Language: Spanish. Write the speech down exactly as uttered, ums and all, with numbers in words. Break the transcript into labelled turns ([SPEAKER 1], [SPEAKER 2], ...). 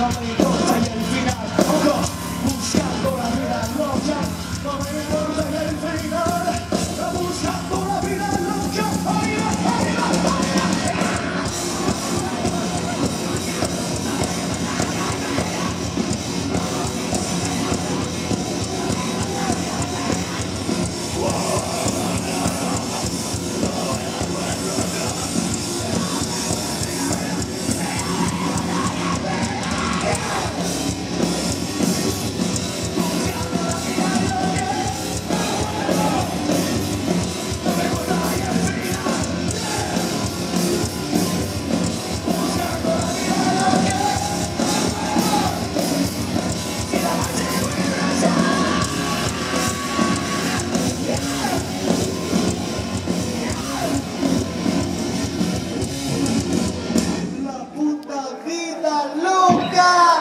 [SPEAKER 1] no me importa y el final, ojo, buscando la vida loca, no me importa y el final, buscando la vida loca, ¡ay, ay, ay, la puta vida loca!